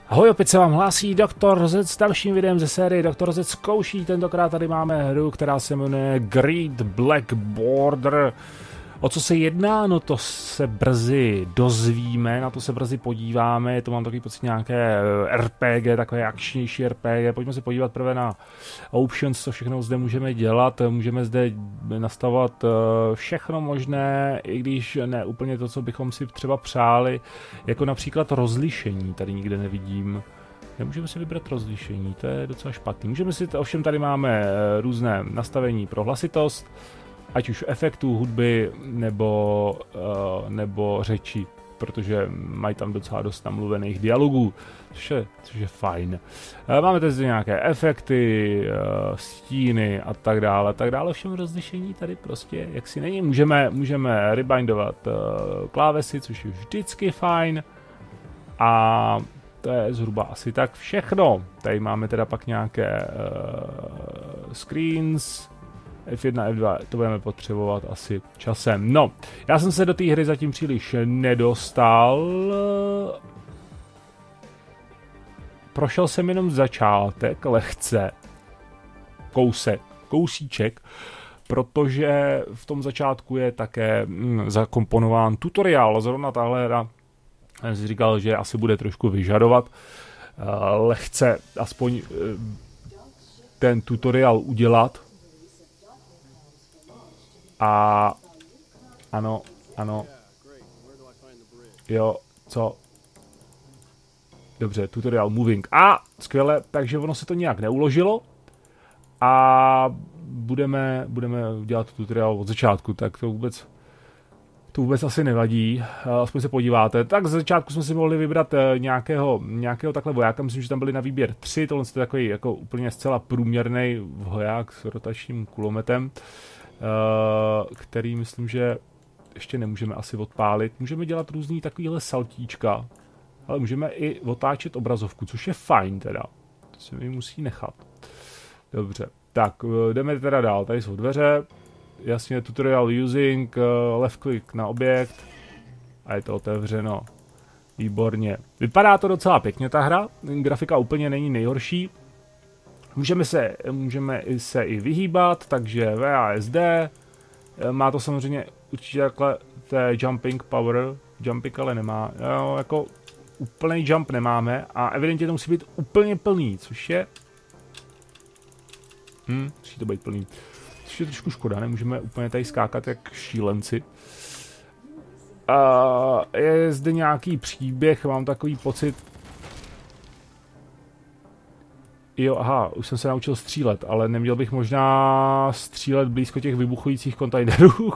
Ahoj, opět se vám hlásí Dr. Z s dalším videem ze série Dr. Z zkouší. Tentokrát tady máme hru, která se jmenuje Great Black Border. O co se jedná? No to se brzy dozvíme, na to se brzy podíváme. To mám takový pocit nějaké RPG, takové akčnější RPG. Pojďme se podívat prvé na options, co všechno zde můžeme dělat. Můžeme zde nastavovat všechno možné, i když ne úplně to, co bychom si třeba přáli, jako například rozlišení, tady nikde nevidím. Nemůžeme si vybrat rozlišení, to je docela špatný. Můžeme si, ovšem tady máme různé nastavení pro hlasitost, ať už efektů, hudby nebo řeči, protože mají tam docela dost namluvených dialogů, což je fajn. Máme tady nějaké efekty, stíny a tak dále, všem rozlišení tady prostě jaksi není. Můžeme rebindovat klávesy, což je vždycky fajn. A to je zhruba asi tak všechno. Tady máme teda pak nějaké screens, F1, F2, to budeme potřebovat asi časem. No, já jsem se do té hry zatím příliš nedostal. Prošel jsem jenom začátek, lehce. Kousíček. Protože v tom začátku je také zakomponován tutoriál. Zrovna tahle hra, jsem si říkal, že asi bude trošku vyžadovat. Lehce aspoň ten tutoriál udělat. A ano, jo, co? Dobře, tutorial moving. A skvěle, takže ono se to nějak neuložilo. A budeme dělat tutoriál od začátku, tak to vůbec asi nevadí. Aspoň se podíváte. Tak z začátku jsme si mohli vybrat nějakého takhle vojáka. Myslím, že tam byli na výběr 3. Tohle je takový jako úplně zcela průměrný voják s rotačním kulometem, který myslím, že ještě nemůžeme asi odpálit. Můžeme dělat různý takovýhle saltíčka, ale můžeme i otáčet obrazovku, což je fajn teda. To se mi musí nechat. Dobře, tak jdeme teda dál. Tady jsou dveře. Jasně, tutorial using, left click na objekt a je to otevřeno. Výborně. Vypadá to docela pěkně ta hra, grafika úplně není nejhorší. Můžeme se i vyhýbat, takže VASD, má to samozřejmě určitě takhle té jumping power, jumping ale nemá, jo, jako úplný jump nemáme a evidentně to musí být úplně plný, což je, musí to být plný, což je trošku škoda, nemůžeme úplně tady skákat jak šílenci. Je zde nějaký příběh, mám takový pocit. Jo, aha, už jsem se naučil střílet, ale neměl bych možná střílet blízko těch vybuchujících kontejnerů.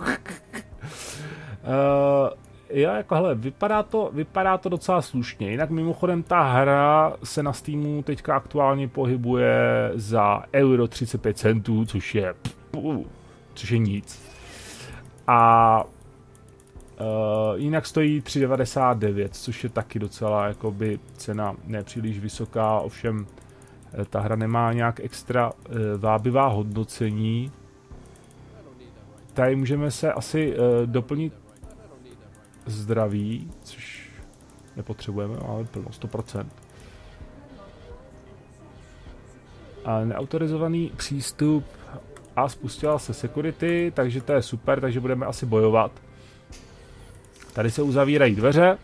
Jo, jako hele, vypadá to docela slušně. Jinak mimochodem ta hra se na Steamu teďka aktuálně pohybuje za euro 35 centů, což je nic. A jinak stojí 3,99, což je taky docela jakoby cena nepříliš vysoká, ovšem ta hra nemá nějak extra vábivá hodnocení. Tady můžeme se asi doplnit zdraví, což nepotřebujeme, ale plno 100%. A neautorizovaný přístup a spustila se security, takže to je super, takže budeme asi bojovat. Tady se uzavírají dveře.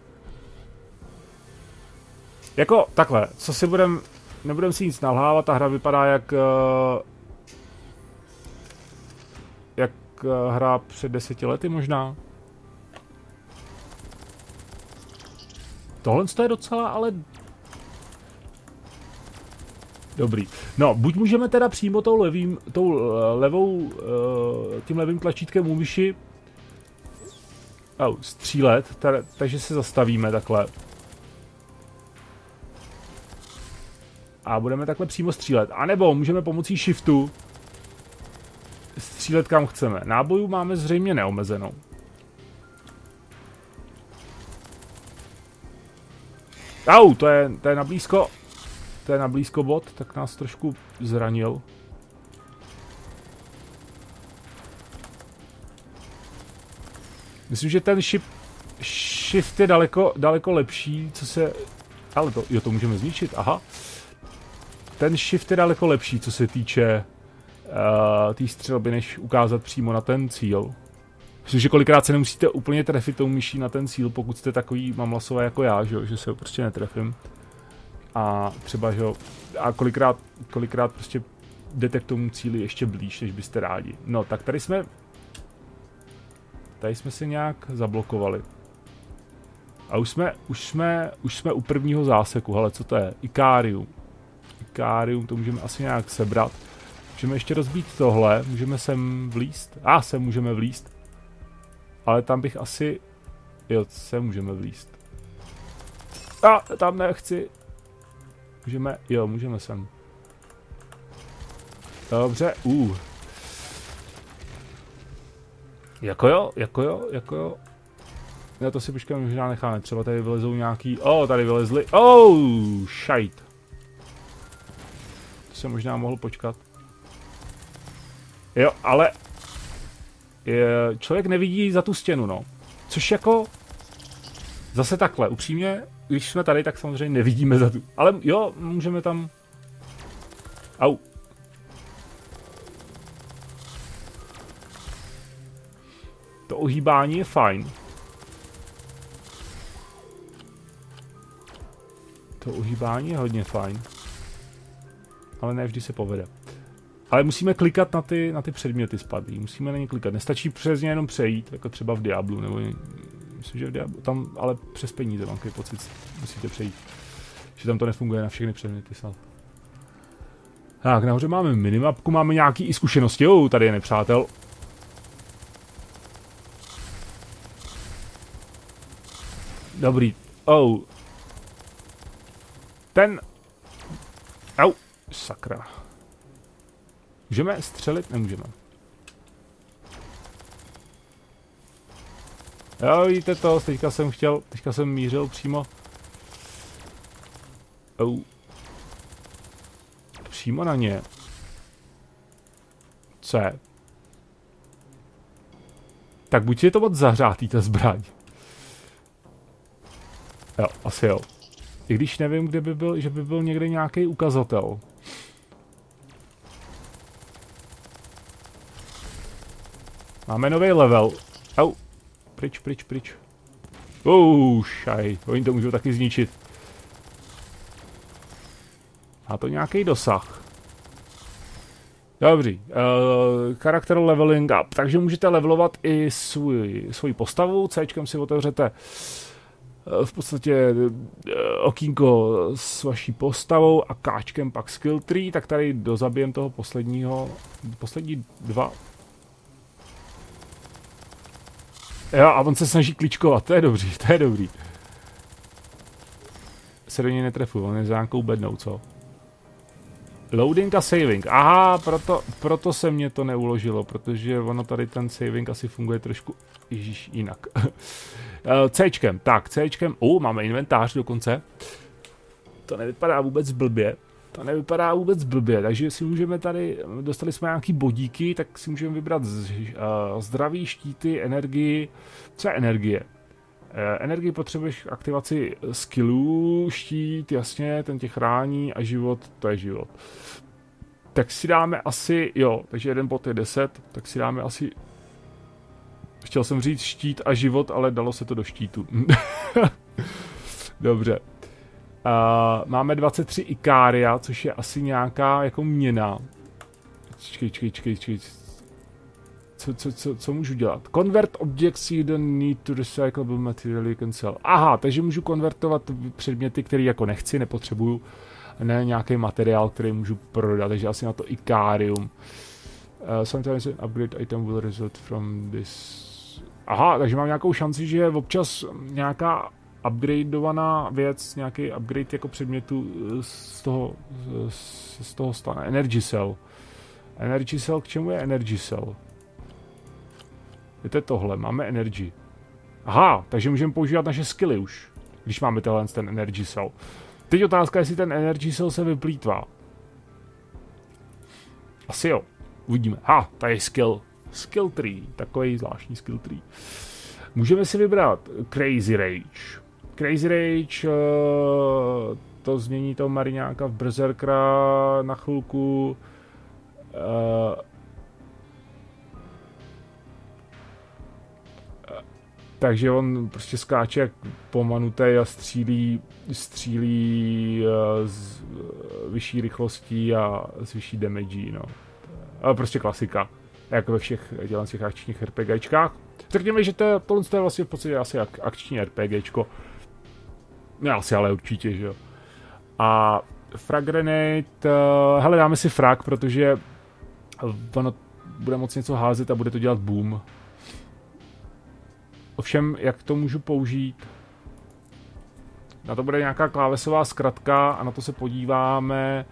Jako takhle, co si nebudeme si nic nalhávat, ta hra vypadá jak hra před 10 lety možná. Tohle je docela ale dobrý. No, buď můžeme teda přímo tím levým tlačítkem u myši střílet, takže se zastavíme takhle. A budeme takhle přímo střílet. A nebo můžeme pomocí shiftu střílet kam chceme. Nábojů máme zřejmě neomezenou. To je na blízko. To je na blízko bot, tak nás trošku zranil. Myslím, že ten shift je daleko lepší, co se Ale to můžeme zničit, aha. Ten shift je daleko lepší, co se týče té střelby, než ukázat přímo na ten cíl. Myslím, že kolikrát se nemusíte úplně trefit tou myší na ten cíl, pokud jste takový mamlasové jako já, že se ho prostě netrefím. A třeba, že a kolikrát prostě jdete k tomu cíli ještě blíž, než byste rádi. No, tak tady jsme se nějak zablokovali. A už jsme u prvního záseku, hele, co to je? Ikarium, to můžeme asi nějak sebrat. Můžeme ještě rozbít tohle, můžeme sem vlízt. Sem můžeme vlízt. Ale tam bych asi... Jo, sem můžeme vlízt. Tam nechci. Můžeme sem. Dobře, Jako jo. Já to si počkám, možná necháme. Třeba tady vylezou nějaký... tady vylezli. Shite. To jsem možná mohl počkat. Jo, ale... Člověk nevidí za tu stěnu, no. Což jako... Zase takhle, upřímně, když jsme tady, tak samozřejmě nevidíme za tu. Ale jo, můžeme tam... To ohýbání je fajn. To ohýbání je hodně fajn. Ale ne vždy se povede. Ale musíme klikat na ty předměty spadlý. Musíme na ně klikat. Nestačí přes ně jenom přejít, jako třeba v Diablu, nebo myslím, že v Diablu. Tam ale přes peníze mám takový pocit, musíte přejít. Že tam to nefunguje na všechny předměty snad. Tak, nahoře máme minimapku, máme nějaký i zkušenosti. Tady je nepřátel. Dobrý. Ten... Sakra. Můžeme střelit? Nemůžeme. Jo, vidíte to, teďka jsem mířil přímo. Přímo na ně. Co je? Tak buď je to moc zahřátý, ta zbraň. Jo, asi jo. I když nevím, kde by byl, že by byl někde nějaký ukazatel. Máme nový level. Pryč. Šaj. Oni to můžou taky zničit. Má to nějaký dosah. Dobří. Charakter leveling up. Takže můžete levelovat i svoji postavu. Cčkem si otevřete v podstatě okýnko s vaší postavou a káčkem pak skill tree. Tak tady dozabijem toho poslední dva. Jo, a on se snaží kličkovat, to je dobrý. Se do něj netrefuji, on je za nějakou bednou, co? Loading a saving, aha, proto se mě to neuložilo, protože ono tady ten saving asi funguje trošku jinak. Cčkem, tak Cčkem, máme inventář dokonce. To nevypadá vůbec blbě. Takže si můžeme tady, dostali jsme nějaký bodíky, tak si můžeme vybrat zdraví, štíty, energii. Co je energie? Energii potřebuješ k aktivaci skillů, štít, jasně, ten tě chrání a život, to je život. Tak si dáme asi, takže jeden bod je 10, tak si dáme asi, chtěl jsem říct štít a život, ale dalo se to do štítu. Dobře. Máme 23 Ikaria, což je asi nějaká jako měna. Čekej. Co můžu dělat? Convert objects you don't need to recyclable material you can sell. Aha, takže můžu konvertovat předměty, které jako nechci, nepotřebuju. Ne nějaký materiál, který můžu prodat, takže asi na to Ikarium. Sometimes an upgrade item will result from this. Aha, takže mám nějakou šanci, že občas nějaká upgradeovaná věc, nějaký upgrade jako předmětu z toho stane. Energy Cell. Energy Cell, k čemu je Energy Cell? Je to tohle, máme Energy. Aha, takže můžeme používat naše skilly už, když máme ten Energy Cell. Teď otázka, jestli ten Energy Cell se vyplýtvá. Asi jo, uvidíme. Tady je skill. Skill tree, takový zvláštní skill tree. Můžeme si vybrat Crazy Rage. Crazy Rage, to změní toho Mariňáka v Berserkera na chvilku. Takže on prostě skáče jak pomanutej a střílí s vyšší rychlostí a s vyšší damage, no. Ale prostě klasika, jako ve všech těch akčních RPGčkách. Řekněme, že tohle je vlastně v podstatě asi akční RPGčko. Ne asi, ale určitě, že jo. A Frag Grenade, hele, dáme si frag, protože ono bude moc něco házet a bude to dělat boom. Ovšem, jak to můžu použít? Na to bude nějaká klávesová zkratka a na to se podíváme.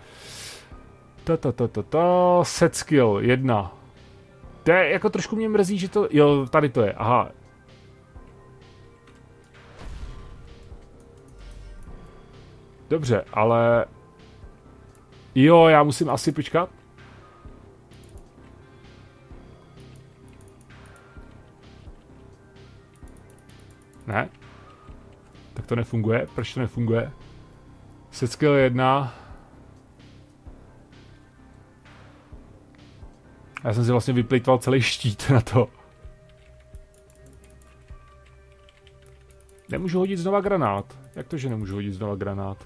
Set skill 1. To je jako trošku mě mrzí, že to... Jo, tady to je, aha. Dobře, ale... Jo, já musím asi počkat. Ne? Tak to nefunguje. Proč to nefunguje? Set skill 1. Já jsem si vlastně vyplejtval celý štít na to. Nemůžu hodit znova granát. Jak to, že nemůžu hodit znova granát?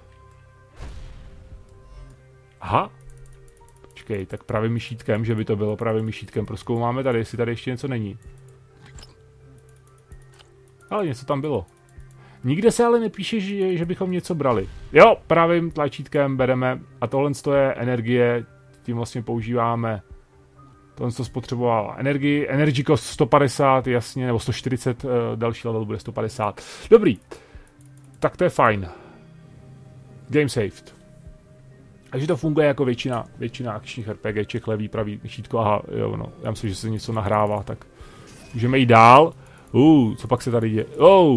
Aha. Počkej, tak pravým myšítkem, že by to bylo pravým myšítkem. Prozkoumáme tady, jestli tady ještě něco není. Ale něco tam bylo. Nikde se ale nepíše, že bychom něco brali. Jo, pravým tlačítkem bereme. A tohle je energie. Tím vlastně používáme. Tohle to spotřeboval energii. Energy cost 150, jasně, nebo 140, další level bude 150. Dobrý. Tak to je fajn. Game saved. Takže to funguje jako většina akčních RPGček, levý, pravý šítko. Aha, jo, no. Já myslím, že se něco nahrává, tak můžeme jít dál. Co pak se tady děje?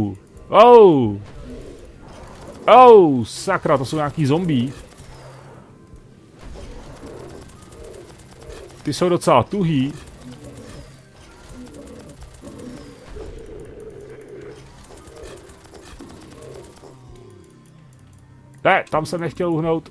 Sakra, to jsou nějaký zombie. Ty jsou docela tuhý. Ne, tam jsem nechtěl uhnout.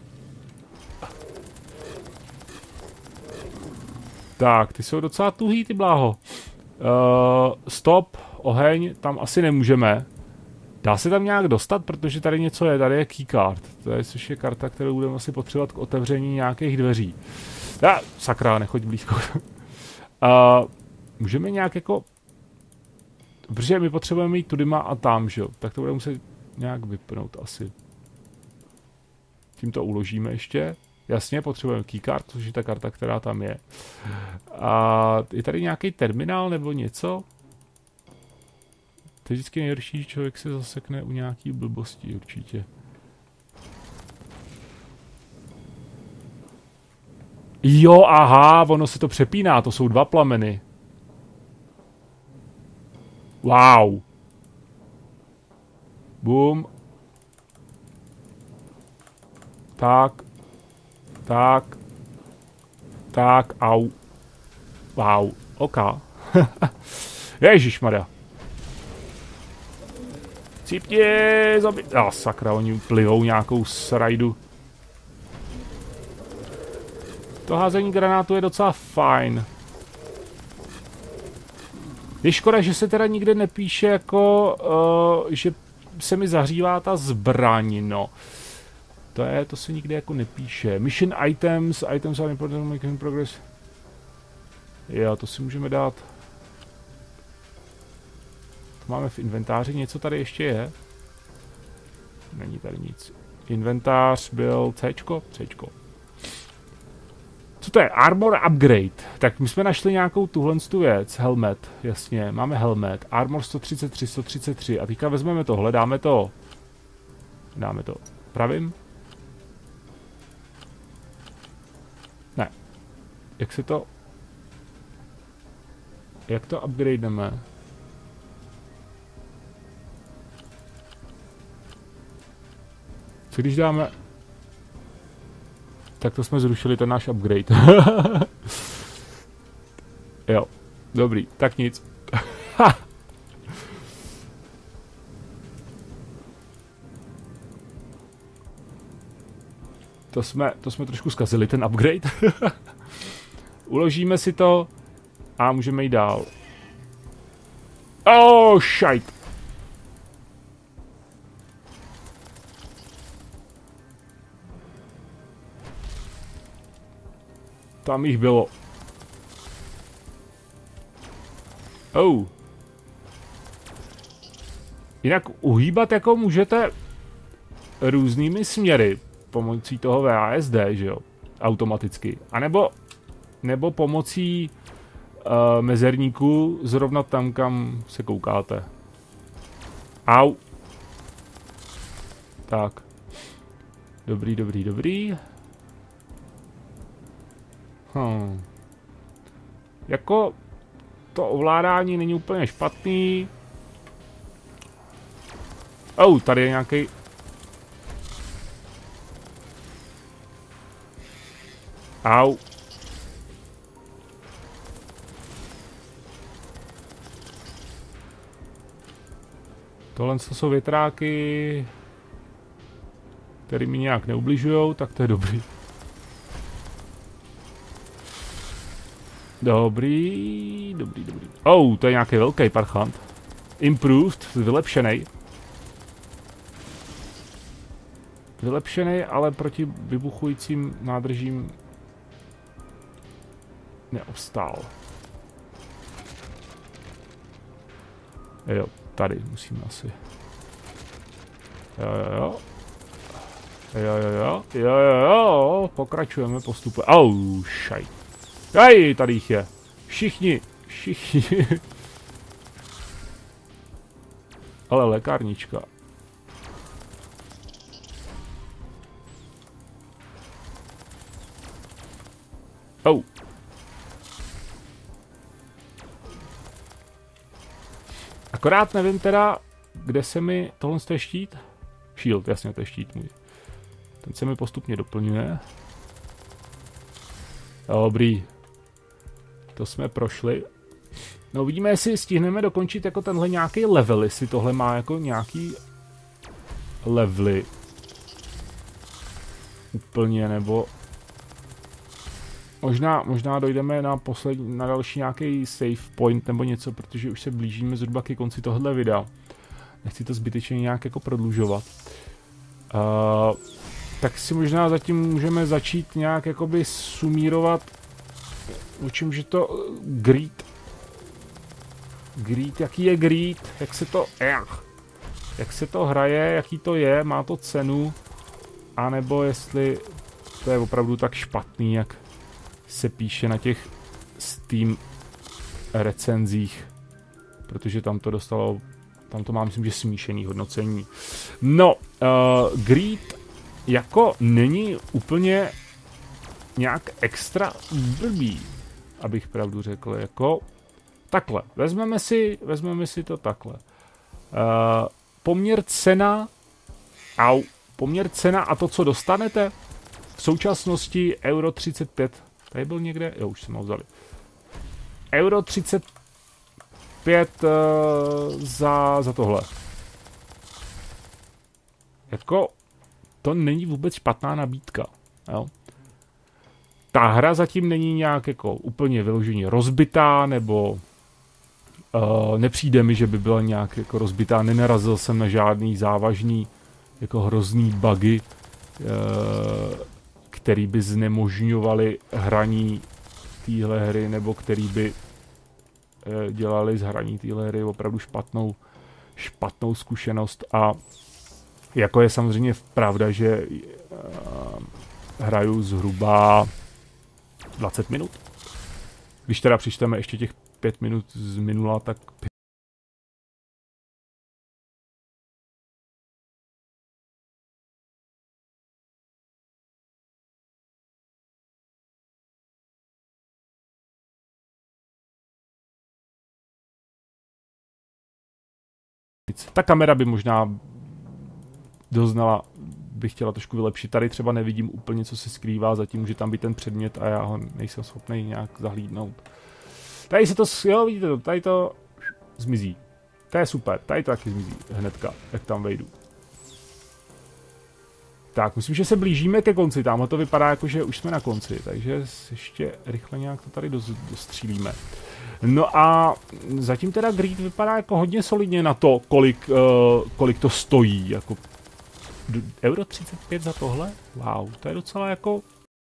Tak, ty jsou docela tuhý, ty bláho. Stop, oheň, tam asi nemůžeme. Dá se tam nějak dostat, protože tady něco je, tady je keycard. To je, což je karta, kterou budeme asi potřebovat k otevření nějakých dveří. Sakra, nechoď blízko. Můžeme nějak jako... Protože my potřebujeme jít tudyma a tam, že jo? Tak to budeme muset nějak vypnout asi. Tím to uložíme ještě. Jasně, potřebujeme keycard, což je ta karta, která tam je. A je tady nějaký terminál nebo něco? To je vždycky nejhorší, že člověk se zasekne u nějaký blbosti určitě. Jo, aha, ono se to přepíná, to jsou dva plameny. Wow. Boom. Tak, au. Wow, ok. Ježišmarja. Cípně, zabít. Sakra, oni plivou nějakou srajdu. To házení granátu je docela fajn. Je škoda, že se teda nikde nepíše jako, že se mi zahřívá ta zbraň, no. To se nikde jako nepíše. Mission items are important making progress. Jo, to si můžeme dát. To máme v inventáři, něco tady ještě je. Není tady nic. Inventář byl Cčko? Cčko. Co to je? Armor upgrade. Tak my jsme našli nějakou tuhle věc. Helmet, jasně, máme helmet. Armor 133, 133. A teďka vezmeme tohle, dáme to pravým. Ne. Jak to upgradeneme? Co když dáme... Tak to jsme zrušili ten náš upgrade. Jo, dobrý, tak nic. To jsme trošku zkazili, ten upgrade. Uložíme si to a můžeme jít dál. Oh, shit. Tam jich bylo. Oh. Jinak uhýbat jako můžete různými směry pomocí toho VASD, že jo, automaticky. A nebo pomocí mezerníku zrovna tam, kam se koukáte. Au. Tak. Dobrý. Jako to ovládání není úplně špatný. Oh, tady je nějaký. Au. Tohle jsou větráky, které mi nějak neubližujou, tak to je dobrý. Dobrý. Oh, to je nějaký velký parchant. Improved, vylepšený. Vylepšený, ale proti vybuchujícím nádržím neobstál. Jo, tady musíme asi. Jo, pokračujeme postupem. Oh, šaj. Hej, tady jich je. Všichni. Ale lékárnička. Oh. Akorát nevím teda, kde se mi tohle je štít. Shield, jasně, to je štít můj. Ten se mi postupně doplňuje. Dobrý. To jsme prošli. No uvidíme, jestli stihneme dokončit jako tenhle nějaký level, jestli tohle má jako nějaký levely. Úplně, nebo možná dojdeme na další nějaký save point nebo něco, protože už se blížíme zhruba ke konci tohohle videa. Nechci to zbytečně nějak jako prodlužovat. Tak si možná zatím můžeme začít nějak jakoby sumírovat, o čem že to greed, jaký je greed, jak se to hraje, jaký to je, má to cenu, anebo jestli to je opravdu tak špatný, jak se píše na těch Steam recenzích, protože tam to dostalo, tam to má myslím, že smíšený hodnocení. No, greed jako není úplně nějak extra blbý, abych pravdu řekl, jako takhle, vezmeme si to takhle. Poměr cena a to, co dostanete, v současnosti euro 35, tady byl někde, jo, už jsme ho vzali. Euro 35 za tohle. Jako, to není vůbec špatná nabídka, jo. Ta hra zatím není nějak jako úplně vyloženě rozbitá, nebo nepřijde mi, že by byla nějak jako rozbitá, nenarazil jsem na žádný závažný jako hrozný bugy, který by znemožňovaly hraní téhle hry, nebo který by dělali z hraní téhle hry opravdu špatnou zkušenost. A jako je samozřejmě pravda, že hraju zhruba 20 minut. Když teda přičteme ještě těch 5 minut z minula, tak ta kamera by možná doznala, bych chtěla trošku vylepšit. Tady třeba nevidím úplně, co se skrývá, zatím může tam být ten předmět a já ho nejsem schopný nějak zahlídnout. Tady se to, jo, vidíte to, tady to zmizí. To je super, tady to taky zmizí hnedka, jak tam vejdu. Tak, myslím, že se blížíme ke konci. Tamhle to vypadá jako, že už jsme na konci. Takže ještě rychle nějak to tady dostřílíme. No a zatím teda Greed vypadá jako hodně solidně na to, kolik to stojí. Jako euro 35 za tohle? Wow, to je docela jako...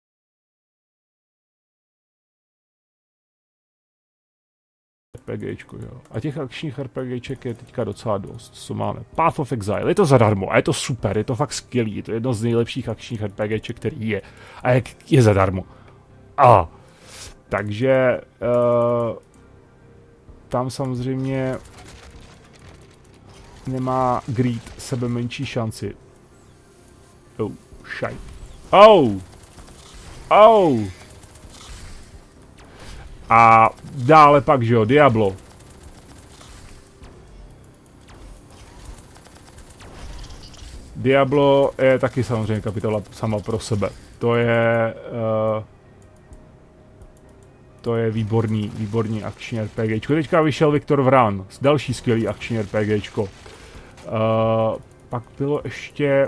RPGčko, jo. A těch akčních RPGček je teďka docela dost, co máme. Path of Exile, je to zadarmo a je to super, je to fakt skvělý, je to jedno z nejlepších akčních RPGček, který je. A jak je zadarmo. Takže tam samozřejmě nemá Greed sebe menší šanci. Oh, shit. A dále pak, že jo, Diablo. Diablo je taky samozřejmě kapitola sama pro sebe. To je výborný akční RPGčko. Teďka vyšel Victor Vran, další skvělý akční RPGčko. Pak bylo ještě...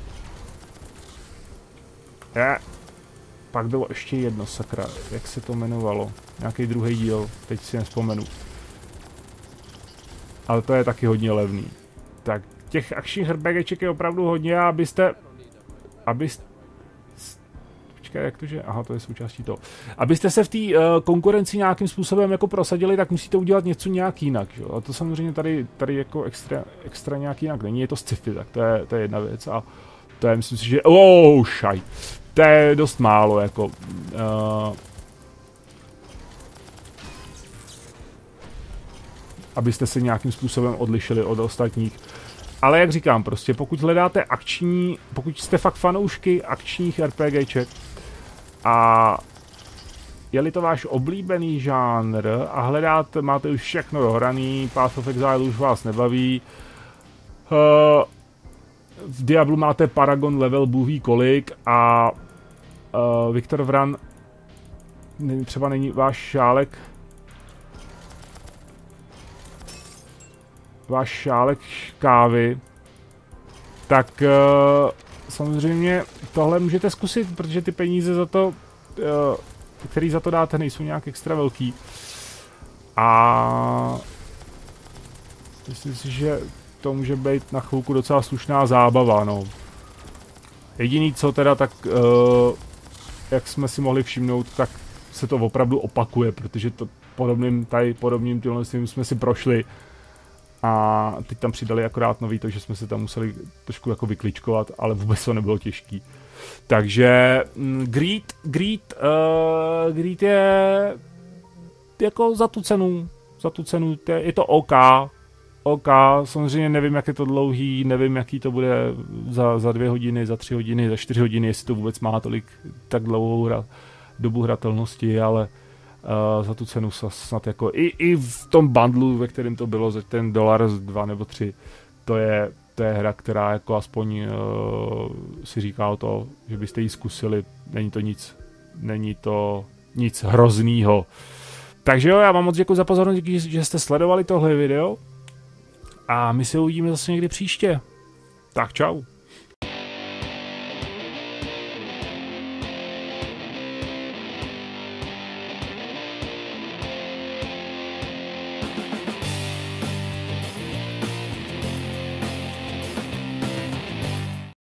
Pak bylo ještě jedno, sakra, jak se to jmenovalo? Nějaký druhý díl, teď si nevzpomenu. Ale to je taky hodně levný. Tak těch akčních RPGček je opravdu hodně a abyste... Počkej, jak to že? Aha, to je součástí toho. Abyste se v té konkurenci nějakým způsobem jako prosadili, tak musíte udělat něco nějak jinak, jo? A to samozřejmě tady jako extra nějak jinak není, je to sci-fi, tak to je jedna věc a to je, myslím si, že... šaj. To je dost málo, jako... abyste se nějakým způsobem odlišili od ostatních. Ale jak říkám, prostě pokud hledáte pokud jste fakt fanoušky akčních RPGček a je-li to váš oblíbený žánr a máte už všechno dohraný, Path of Exile už vás nebaví, v Diablu máte Paragon level bůhví kolik a Victor Vran třeba není váš šálek kávy, tak samozřejmě tohle můžete zkusit, protože ty peníze za to, který za to dáte, nejsou nějak extra velký. A myslím si, že to může být na chvilku docela slušná zábava, no. Jediný co teda, tak jak jsme si mohli všimnout, tak se to opravdu opakuje, protože to podobným tímhle jsme si prošli. A teď tam přidali akorát nový to, že jsme se tam museli trošku jako vykličkovat, ale vůbec to nebylo těžký. Takže Greed je jako za tu cenu, je to OK, samozřejmě nevím, jak je to dlouhý, nevím, jaký to bude za 2 hodiny, za 3 hodiny, za 4 hodiny, jestli to vůbec má tak dlouhou dobu hratelnosti, ale za tu cenu snad jako i v tom bundlu, ve kterém to bylo za ten $1, 2 nebo 3, to je hra, která jako aspoň si říká o to, že byste ji zkusili, není to nic hroznýho. Takže jo, já vám moc děkuji za pozornost, díky, že jste sledovali tohle video a my se uvidíme zase někdy příště. Tak čau.